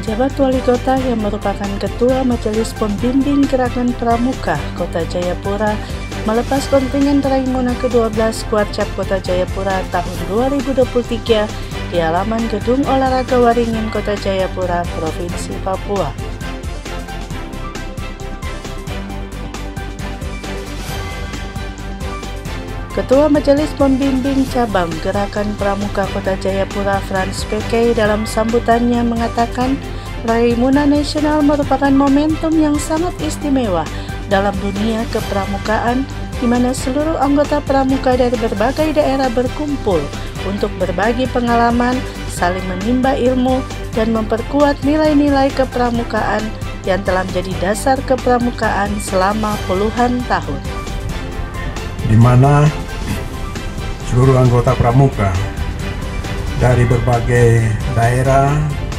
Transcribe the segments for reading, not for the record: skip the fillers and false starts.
Penjabat Wali Kota yang merupakan Ketua Majelis Pembimbing Gerakan Pramuka Kota Jayapura melepas kontingen Raimuna ke-12 Kuarcap Kota Jayapura tahun 2023 di halaman Gedung Olahraga Waringin Kota Jayapura, Provinsi Papua. Ketua Majelis Pembimbing Cabang Gerakan Pramuka Kota Jayapura Frans PK dalam sambutannya mengatakan Raimuna Nasional merupakan momentum yang sangat istimewa dalam dunia kepramukaan di mana seluruh anggota pramuka dari berbagai daerah berkumpul untuk berbagi pengalaman, saling menimba ilmu, dan memperkuat nilai-nilai kepramukaan yang telah menjadi dasar kepramukaan selama puluhan tahun. Di mana seluruh anggota pramuka dari berbagai daerah,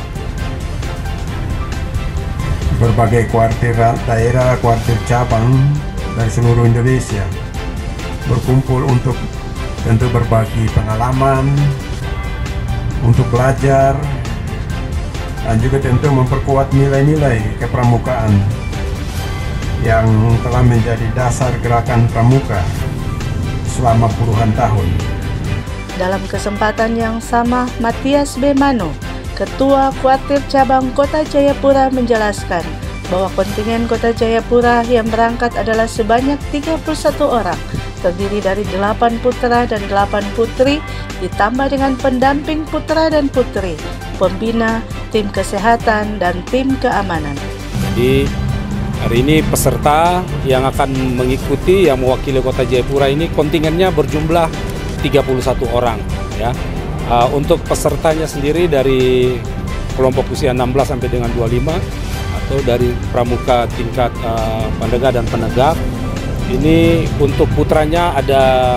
berbagai kuartir daerah, kuartir cabang dari seluruh Indonesia berkumpul untuk tentu berbagi pengalaman, untuk belajar, dan juga tentu memperkuat nilai-nilai kepramukaan yang telah menjadi dasar gerakan pramuka selama puluhan tahun. Dalam kesempatan yang sama, Matias B. Mano, Ketua Kuartir Cabang Kota Jayapura menjelaskan bahwa kontingen Kota Jayapura yang berangkat adalah sebanyak 31 orang, terdiri dari 8 putra dan 8 putri, ditambah dengan pendamping putra dan putri, pembina, tim kesehatan, dan tim keamanan. Jadi hari ini peserta yang akan mengikuti, yang mewakili Kota Jayapura ini kontingennya berjumlah 31 orang. Ya. Untuk pesertanya sendiri dari kelompok usia 16 sampai dengan 25 atau dari pramuka tingkat pendengar dan penegak. Ini untuk putranya ada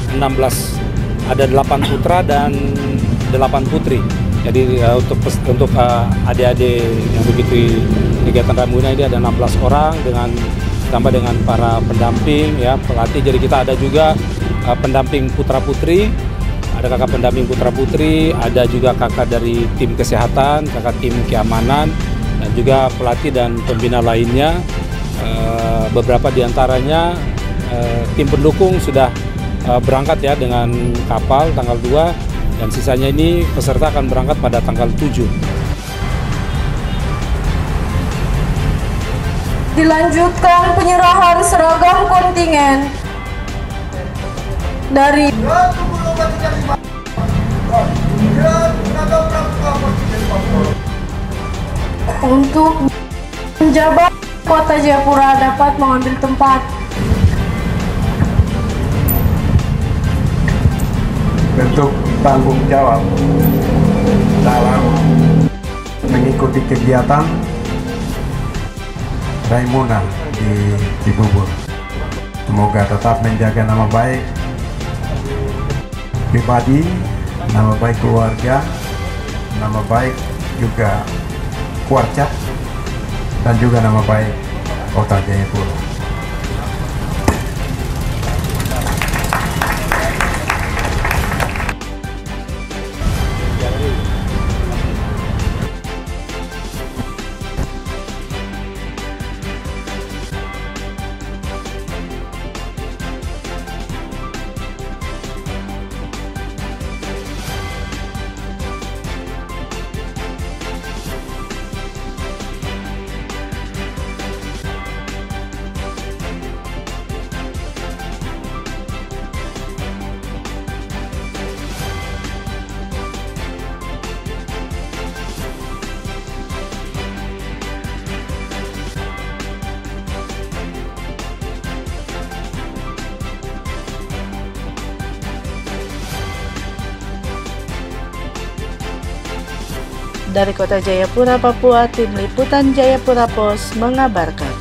8 putra dan 8 putri. Jadi untuk adik-adik yang begitu kegiatan Raimuna ini ada 16 orang dengan tambah dengan para pendamping ya, pelatih. Jadi kita ada juga pendamping putra-putri, ada kakak pendamping putra-putri, ada juga kakak dari tim kesehatan, kakak tim keamanan, dan juga pelatih dan pembina lainnya. Beberapa diantaranya tim pendukung sudah berangkat ya dengan kapal tanggal 2. Dan sisanya ini peserta akan berangkat pada tanggal 7. Dilanjutkan penyerahan seragam kontingen dari untuk penjabat Kota Jayapura dapat mengambil tempat. Bentuk tanggung jawab dalam mengikuti kegiatan Raimuna di Cibubur. Semoga tetap menjaga nama baik pribadi, nama baik keluarga, nama baik juga Kuarcap, dan juga nama baik Kota Jayapura. Dari Kota Jayapura, Papua, Tim Liputan Jayapura Pos mengabarkan.